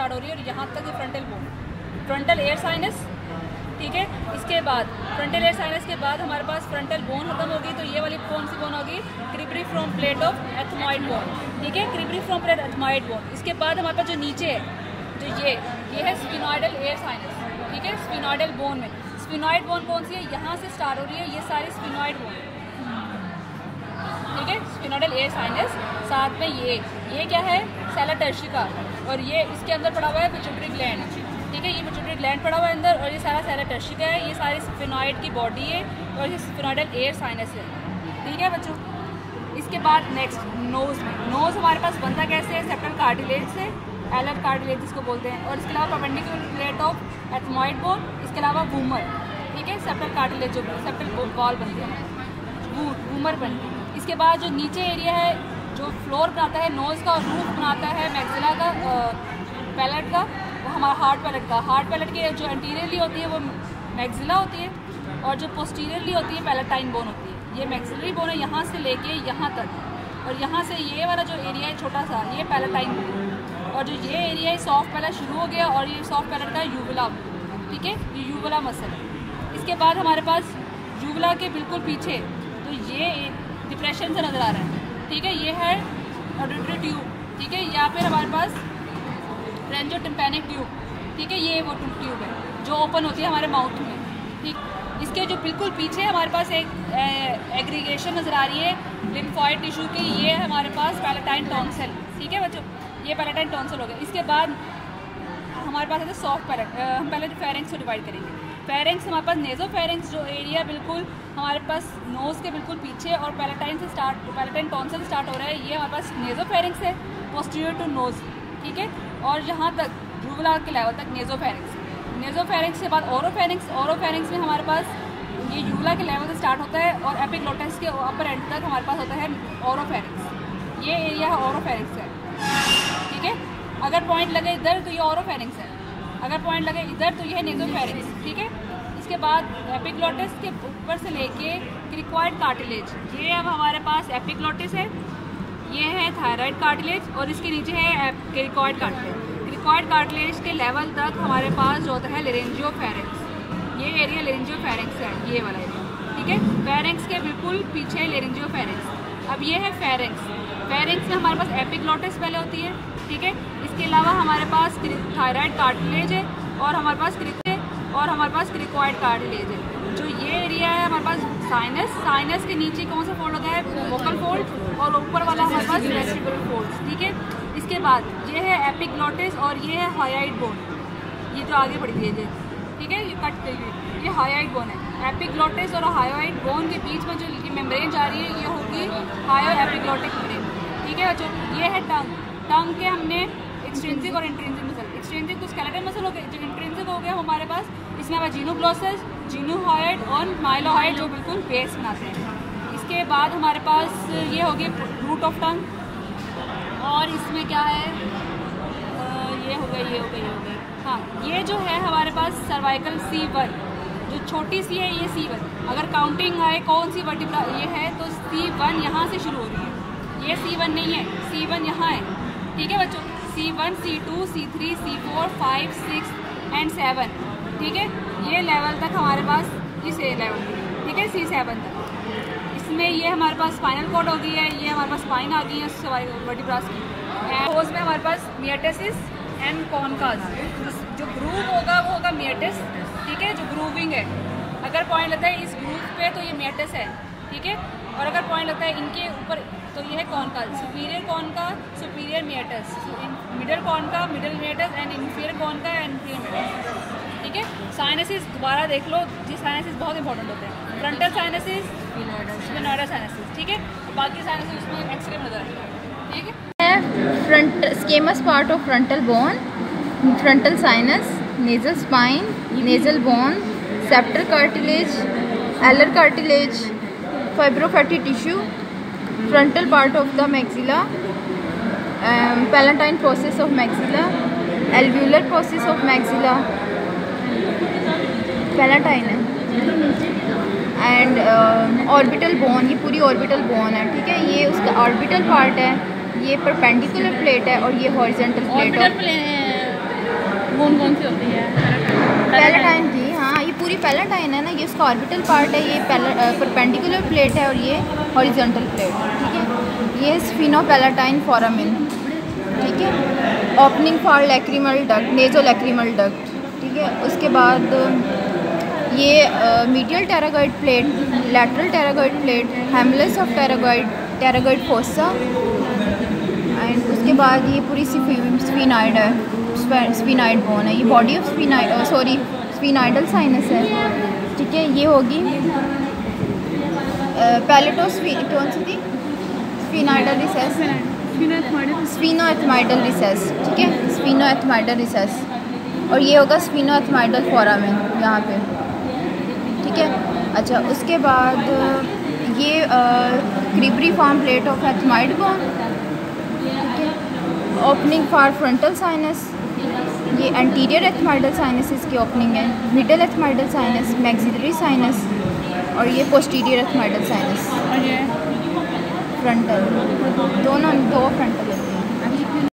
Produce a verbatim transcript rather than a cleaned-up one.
Start हो रही है और यहाँ तक frontal bone, frontal air sinus, ठीक है। इसके बाद फ्रंटल एयर साइनस के बाद हमारे पास फ्रंटल बोन खत्म होगी, तो ये वाली कौन सी बोन होगी? Cribriform plate of ethmoid bone, ठीक है, क्रिब्रिफॉर्म प्लेट एथमॉइड बोन। इसके बाद हमारे पास जो नीचे है, जो ये ये है स्फिनॉइडल एयर साइनस, ठीक है। स्फिनॉइडल बोन में स्फिनॉइड बोन कौन सी है? यहाँ से स्टार्ट हो रही है, ये सारी स्फिनॉइड बोन, ठीक है, स्फिनॉइडल एयर साइनस। साथ में ये ये क्या है? सेला टर्शिका, और ये इसके अंदर पड़ा हुआ है पिट्यूटरी ग्लैंड, ठीक है, ये पिट्यूटरी ग्लैंड पड़ा हुआ है अंदर, और ये सारा सेला टर्शिका है, ये सारी स्फिनॉइड की बॉडी है, और ये स्फिनॉइडल एयर साइनस है, ठीक है बच्चों। इसके बाद नेक्स्ट नोज़ में, नोज़ हमारे पास बनता कैसे है? सेप्टल कार्टिलेज से, एलर कार्टिलेज जिसको बोलते हैं, और इसके अलावा perpendicular plate of ethmoid bone, इसके अलावा वूमर, ठीक है, सेप्टल कार्टिलेज जो सेप्टल वॉल बनते हैं, वूमर बनते हैं। इसके बाद जो नीचे एरिया है, जो फ्लोर बनाता है नोज़ का, और रूफ बनाता है मैक्सिला का, पैलेट का, वो हमारा हार्ड पैलेट का। हार्ड पैलेट की जो एंटीरियरली होती है वो मैक्सिला होती है, और जो पोस्टीरियरली होती है पैलेटाइन बोन होती है। ये मैक्सिलरी बोन है यहाँ से लेके यहाँ तक, और यहाँ से ये वाला जो एरिया है छोटा सा, ये पैलेटाइन बोन, और जो ये एरिया है सॉफ्ट पैलेट शुरू हो गया, और ये सॉफ्ट पैलेट का यूवुला, ठीक है, ये यूवुला मसल है। इसके बाद हमारे पास यूवुला के बिल्कुल पीछे तो ये डिप्रेशन से नज़र आ रहा है, ठीक है, ये है ऑडिटरी ट्यूब, ठीक है, या फिर हमारे पास फ्रेंजोटिम्पैनिक ट्यूब, ठीक है, ये वो ट्यूब है जो ओपन होती है हमारे माउथ में, ठीक। इसके जो बिल्कुल पीछे हमारे पास एक एग्रीगेशन नज़र आ रही है लिम्फॉइड टिश्यू की, ये है हमारे पास पैलेटाइन टॉन्सिल, ठीक है बच्चों, ये पैलेटाइन टॉन्सिल हो गया। इसके बाद हमारे पास है सॉफ्ट पैलेट, हम पहले फेरेंक्स को डिवाइड करेंगे। फेरेंक्स हमारे पास नेजोफेरेंक्स जो एरिया बिल्कुल हमारे पास नोज़ के बिल्कुल पीछे और पैलेटाइन से स्टार्ट, पैलेटाइन टॉन्सिल स्टार्ट हो रहा है, ये हमारे पास नेजोफेरेंक्स है, पोस्टीरियर टू नोज़, ठीक है, और यहाँ तक यूवुला के लेवल तक नेजोफेरेंक्स। नेजोफेरेंक्स के बाद ओरोफेरेंक्स, ओरोफेरेंक्स में हमारे पास ये यूवुला के लेवल से स्टार्ट होता है, और एपिग्लोटिस के अपर एंड तक हमारे पास होता है ओरोफेरेंक्स, ये एरिया है ओरोफेरेंक्स है, ठीक है। अगर पॉइंट लगे इधर तो ये ओरोफेरेंक्स है, अगर पॉइंट लगे इधर तो ये है नेजोफेरेंक्स, ठीक है। इसके बाद एपिग्लोटिस के ऊपर से लेके क्रिकॉइड कार्टिलेज, ये अब हमारे पास एपिग्लोटिस है, ये है थायराइड कार्टिलेज, और इसके नीचे है क्रिकॉइड कार्टिलेज। क्रिकॉइड कार्टिलेज के लेवल तक हमारे पास जो होता है लेरेंजियोफेरेंक्स, ये एरिया लेरेंजियोफेरेंक्स है, ये वाला एरिया, ठीक है। फेरेंक्स के बिल्कुल पीछे लेरेंजियोफेरेंक्स। अब ये है फेरेंक्स, फेरेंक्स में हमारे पास एपिग्लोटिस पहले होती है, ठीक है। इसके अलावा हमारे पास थायराइड कार्टिलेज है, और हमारे पास क्रिक है, और हमारे पास क्रिकॉइड कार्टिलेज है। जो ये एरिया है हमारे पास साइनस, साइनस के नीचे कौन सा फोल्ड होता है? वोकल फोल्ड, और ऊपर वाला हमारे पास वेस्टिबुलर फोल्ड, ठीक है। इसके बाद ये है एपिग्लोटिस, और ये है हायोइड बोन, ये जो आगे बढ़ी है, ठीक है, ये कट गई हुई, ये हायोइड बोन है। एपिग्लोटिस और हायोइड बोन के बीच में जो मेम्ब्रेन जा रही है ये होगी हायो एपिग्लोटिक मेम्ब्रेन, ठीक है बच्चों। ये है टंग, टंग के हमने एक्सट्रिंसिक और इंट्रिंसिक मसल, एक्सट्रिंसिक तो स्केलेटल मसल हो गए, जो इंट्रिंसिक हो गया हमारे पास, इसमें हमारे जीनोग्लोसस, जीनोहाइड और माइलोहाइड जो बिल्कुल बेस बनाते हैं। इसके बाद हमारे पास ये हो गई रूट ऑफ टंग, और इसमें क्या है, आ, ये हो गई, ये हो गई, ये हो गई, हाँ, ये जो है हमारे पास सर्वाइकल सी वन, जो छोटी सी है ये सी वन, अगर काउंटिंग आए कौन सी वर्टिब्रा ये है तो सी वन यहाँ से शुरू हो रही है, ये सी वन नहीं है, सी वन यहाँ है, ठीक है बच्चों। C one, C two, C three, C four, five, six and seven, ठीक है, ये लेवल तक हमारे पास इस लेवल, ठीक है, सी सेवन तक। इसमें ये हमारे पास स्पाइनल कॉर्ड हो गई है, ये हमारे पास स्पाइन आ गई है वर्टिब्रास की। होज में हमारे पास मियोटिस एंड कॉनकाज, जो ग्रूव होगा वो होगा मियोटिस, ठीक है, जो ग्रूविंग है। अगर पॉइंट लगता है इस ग्रूव पे तो ये मियोटिस है, ठीक है, और अगर पॉइंट लगता है इनके ऊपर तो ये है concha, superior concha, superior meatus, middle concha, middle meatus, and inferior concha and inferior meatus, ठीक है। साइनसिस दोबारा देख लो, जी साइनसिस बहुत इंपॉर्टेंट होते हैं, फ्रंटल साइनसिस, स्फिनोइडल साइनसिस, ठीक है, बाकी साइनसिस उसमें एक्सरे में नजर आएगा, ठीक है। Front squamous part of frontal bone, frontal sinus, nasal spine, nasal bone, septal cartilage, alar cartilage, fibrofatty tissue, frontal part of the maxilla, um, palatine process of maxilla, alveolar process of maxilla, palatine है, and orbital bone, ये पूरी orbital bone है, ठीक है, ये उसका orbital part है, ये परपेंडिकुलर प्लेट है, और ये हॉरिजॉन्टल प्लेट है, बोन कौन सी होती है? पैलेटाइन की, हाँ ये पूरी पैलेटाइन है ना, ये इसका ऑर्बिटल पार्ट है, ये परपेंडिकुलर प्लेट है और ये हॉरिजॉन्टल प्लेट, ठीक है। ये स्फीनोपैलेटाइन फोरामिन, ठीक है। Opening for lacrimal duct, nasolacrimal duct, ठीक है। उसके बाद ये medial pterygoid plate, lateral pterygoid plate, hamulus of pterygoid, pterygoid fossa, and उसके बाद ये पूरी स्फीनाइड है, स्फीनाइड बोन है, ये body of sphenoid, sorry sphenoidal sinus है, ठीक है। ये होगी पैलेटोस्फी, कौन सी थी? स्फीनाइडल रिसेस, स्फीनोएथमाइडल रिसेस, ठीक है, स्फीनोएथमाइडल रिसेस। और ये होगा स्फीनोएथमाइडल फोरामिन यहाँ पे, ठीक है। अच्छा, उसके बाद ये cribriform plate of ethmoid bone, ठीक है। ओपनिंग फॉर फ्रंटल साइनस, ये एंटीरियर एथमाइडल साइनस इसकी ओपनिंग है, middle ethmoidal sinus, maxillary sinus, और ये पोस्टीरियर एथमाइडल साइनस, फ्रंटल, दोनों दो फ्रंटल है।